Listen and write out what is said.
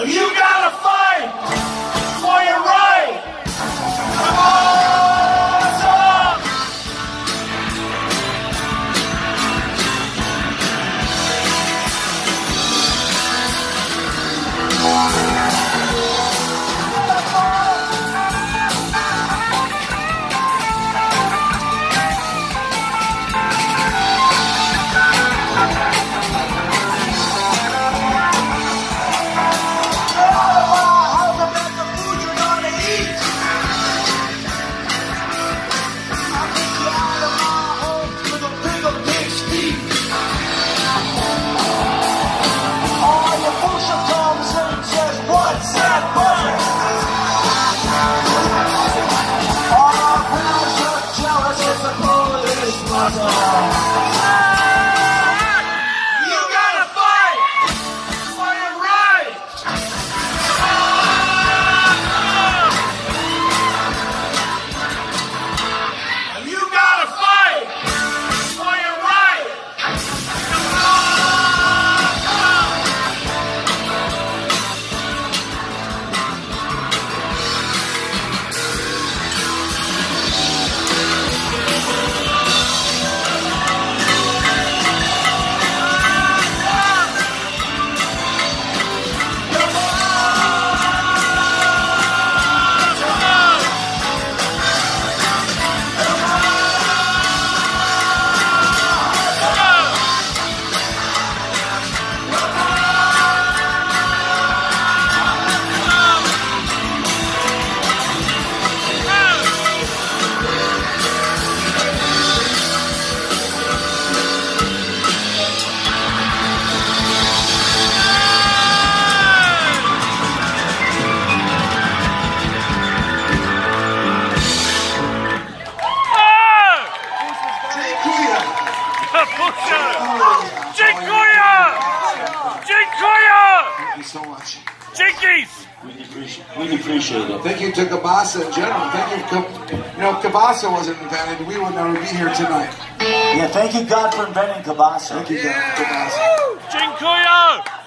You gotta fight for your right. Come on, son. Thank you so much. Jinkies! Really appreciate it. Thank you to Kielbasa in general. Thank you. You know, if Kielbasa wasn't invented, we would never be here tonight. Yeah, thank you God for inventing kielbasa. Thank you God for Kielbasa. Dziękuję!